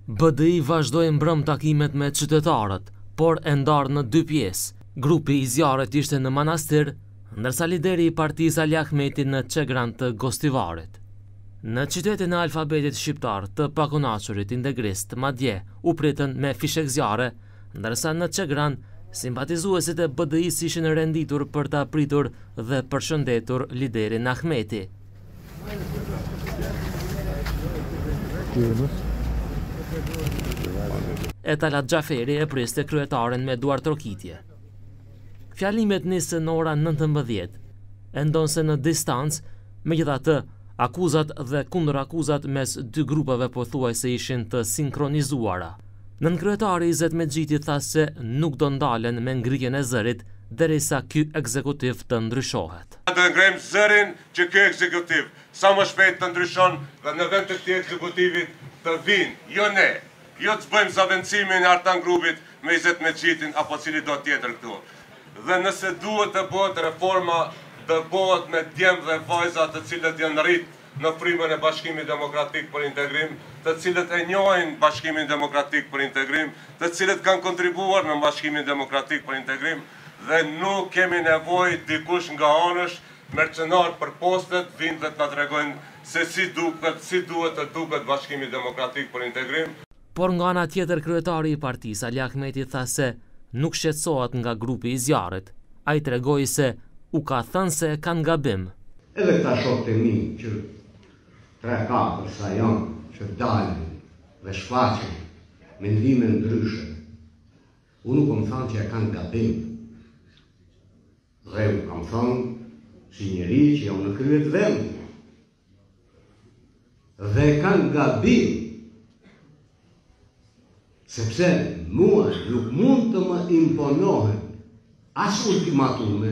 BDI vazhdoi mbrëm takimet me qytetarët, por e ndarë në 2 pjesë. Grupi i zjarrit ishte në Manastir, ndërsa lideri i partisë Ali Ahmeti në Çegran të Gostivarit. Në qytetin e alfabetit shqiptar të pakunaçurit integrist, madje u pritën me fishek zjarre, ndërsa në Çegran simpatizuesit e BDI-s ishin renditur për ta pritur dhe përshëndetur liderin Ahmeti. E Talat Xhaferi e priste kryetaren me duar trokitje. Fjalimet nisën në ora 19, e ndonse në distancë, megjithatë, akuzat dhe kundërakuzat mes 2 grupeve pothuajse ishin të sinkronizuara. Nënkryetari Izet Mexhiti tha se nuk do ndalen me ngritjen e zërit derisa ky ekzekutiv të ndryshohet. Do ngrem zërin që ky ekzekutiv sa më shpejt të ndryshon dhe në vend të këtij ekzekutivit të vinë, jo ne, jo të bëjmë zavendësimin e Artan Grupit me Izet Mexhitin apo cili do tjetër këtu. Dhe nëse duhet të bëhet reforma, të bëhet me djemë dhe vajza të cilët janë rrit në frymën e Bashkimit Demokratik për Integrim, të cilët e njohin Bashkimin Demokratik për Integrim, të cilët kanë kontribuar në Bashkimin Demokratik për Integrim, dhe nuk kemi nevojë dikush nga anësh mercenar për postet vinë dhe të na tregojnë se si duhet të duket Bashkimi Demokratik për Integrim. Por nga ana tjetër kryetari i partisë Ali Ahmeti tha se nuk shqetësohet nga grupi i zjarrit. Ai tregoi se u ka thënë se kanë gabim. Edhe këta shokët e mi që 3-4 sa janë që dalin dhe shfaqen mendime ndryshe, unë nuk kam thënë që e kanë gabim. Dhe unë kam thënë si njeri që jam në kryet vendit. Dhe kanë gabim, sepse mua nuk mund të më imponohen as ultimatume,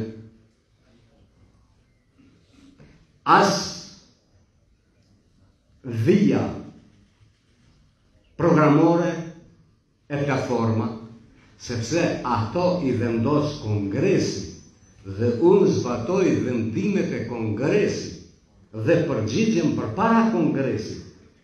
as via programore e platforma, sepse ato i vendos kongresi dhe unë zbatoj vendimet e kongresit dhe përgjigjem përpara kongresit.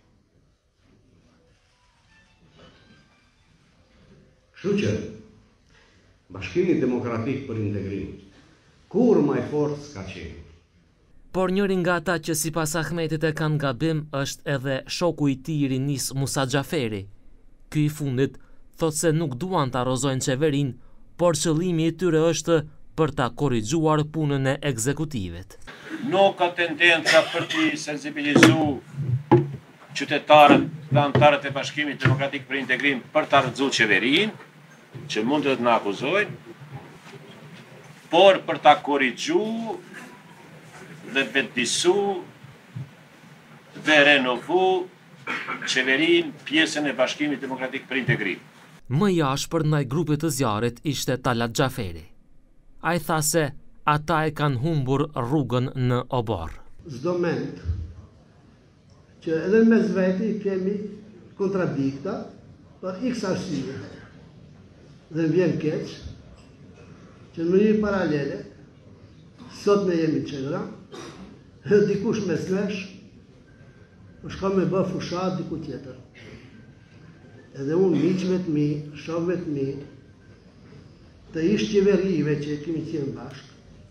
Kështu që Bashkimi Demokratik për Integrim kur më i fortë s'ka qenë. Por njëri nga ata që sipas Ahmetit e kanë gabim është edhe shoku i tij i rinis Musa Xhaferi. Ky i fundit thot se nuk duan ta arrozojnë qeverinë, por qëllimi i tyre është për ta korrigjuar punën e ekzekutivit. Nuk ka tendenca për të sensibilizuar qytetarët dhe anëtarët e Bashkimit Demokratik për Integrim për ta rrëzuar qeverinë, që mund të na akuzojnë, por për ta korrigjuar dhe vetëdisu dhe renovu qeverinë, pjesën e Bashkimit Demokratik për Integrim. Më i ashpër ndaj grupit të zjarrit ishte Talat Xhaferi. Ai tha se ata e kanë humbur rrugën në obor. Çdo mend që edhe mes veti kemi kontradikta për x arsye. Dhe vjen keq që në një paralele sot ne jemi Çegran, dhe dikush mes nesh është ka me bë fushat diku tjetër. Edhe unë miqve të mi, shokëve të mi, të ish qeverive që kemi qenë bashkë,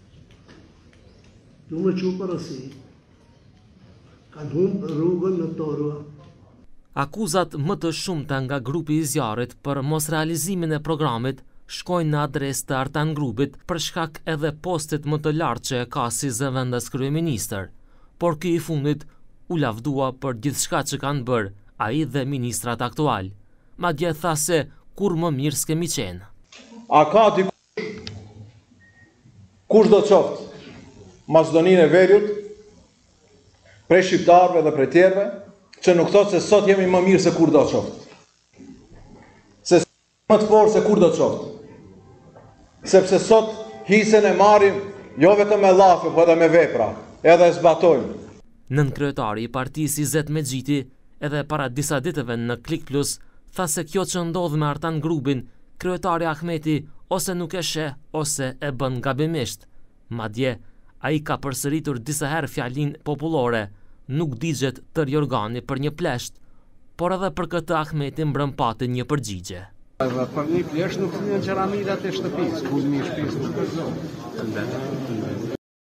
ju më çu përësi, kanë humbë rrugën në Torua. Akuzat më të shumta nga grupi i zjarrit për mos realizimin e programit shkojnë në adresë të Artan Grupit për shkak edhe postit më të lartë që e ka si zëvendës kryeministër, por ky i fundit u lavdua për gjithçka që kanë bërë ai dhe ministrat aktual. Madje tha se kur më mirë s'kemi qenë. A ka dikush, kush do të qoftë, Maqedoninë e Veriut, prej shqiptarëve dhe prej tjerëve, që nuk thotë se sot jemi më mirë se kur do të qoftë. Se më të fortë se kur do të qoftë. Sepse sot hisen e marrim jo vetëm me llafe, por edhe me vepra, edhe e zbatojmë. Nënkryetari i partisë Izet Mexhiti edhe para disa ditëve në Klik Plus tha se kjo që ndodh me Artan Grupin, kryetari Ahmeti ose nuk e sheh ose e bën gabimisht. Madje ai ka përsëritur disa herë fjalinë popullore, nuk digjet tërë organi për një plesht, por edhe për këtë Ahmeti mbrëm pati një përgjigje. Për një pjesë nuk thyen qeramidat e shtëpisë, kulmi i shtëpisë nuk gëzon.